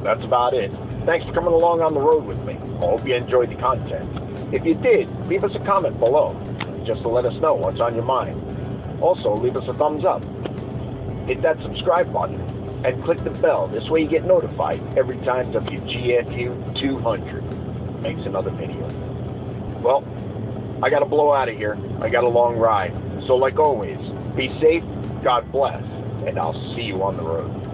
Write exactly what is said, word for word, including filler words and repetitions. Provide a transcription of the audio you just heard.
that's about it. Thanks for coming along on the road with me. I hope you enjoyed the content. If you did, leave us a comment below, just to let us know what's on your mind. Also, leave us a thumbs up. Hit that subscribe button and click the bell. This way you get notified every time W G F U two hundred makes another video. Well, I gotta blow out of here. I got a long ride. So like always, be safe, God bless, and I'll see you on the road.